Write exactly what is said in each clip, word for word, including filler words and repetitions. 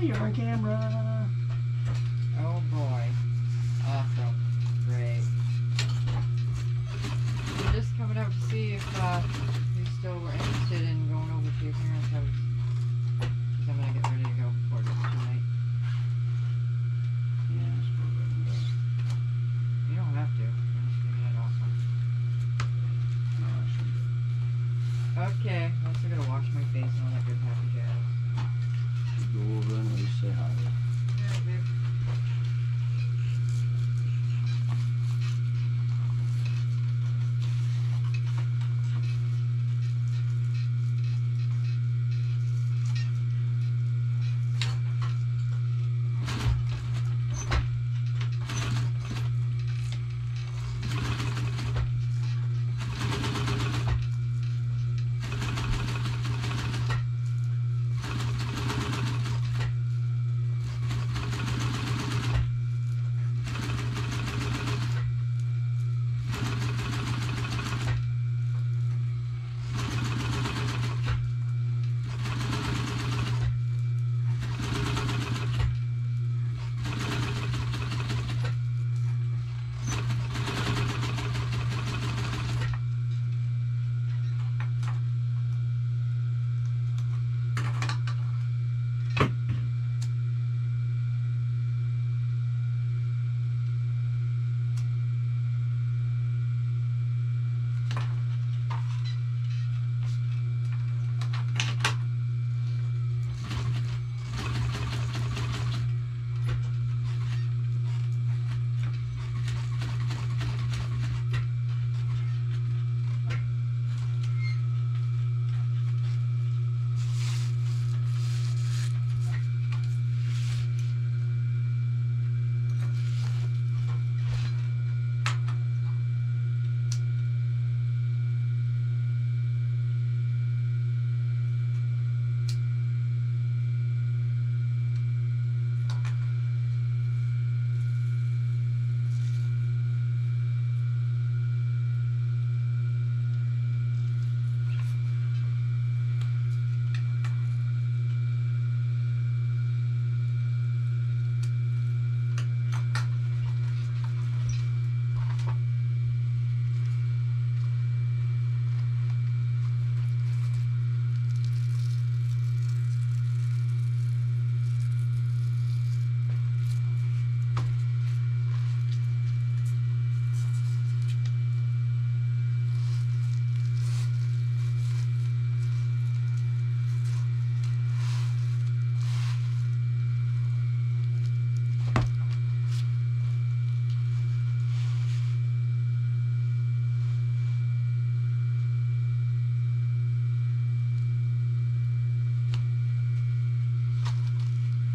you're on camera. Oh boy. Awesome. Great. I'm just coming out to see if uh, you still were interested in going over to your parents' house. Because I'm going to get ready to go before it's too late. Yeah, I suppose I can go. You don't have to. I'm just giving it awesome. No, I shouldn't go. Okay. I'm also going to wash my face and all that good happy jazz. Go over and at least say hi. Yeah, babe.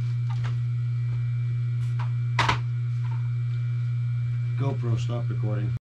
GoPro, stop recording.